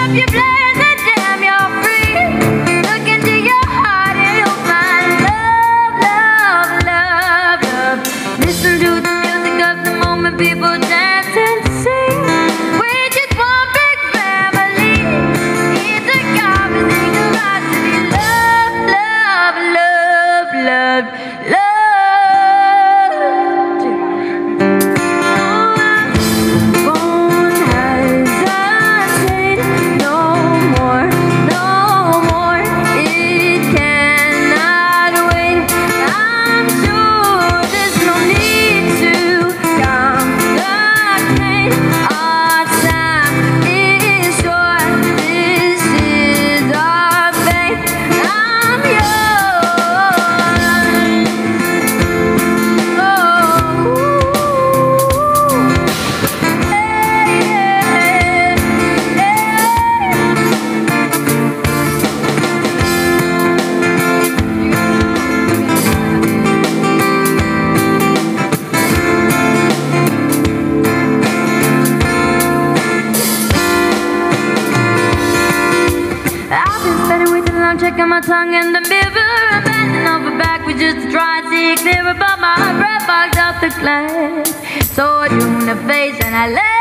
you play the jam, you're free. Look into your heart and you'll find love, love, love, love. Listen to the music of the moment, people dance and sing. We're just one big family. It's a conversation right to be loved, love, love, love, love. Checking my tongue in the mirror, bending over backwards just to try and see it clearer. But my breath bogs out the glass, so I drew in the face and I let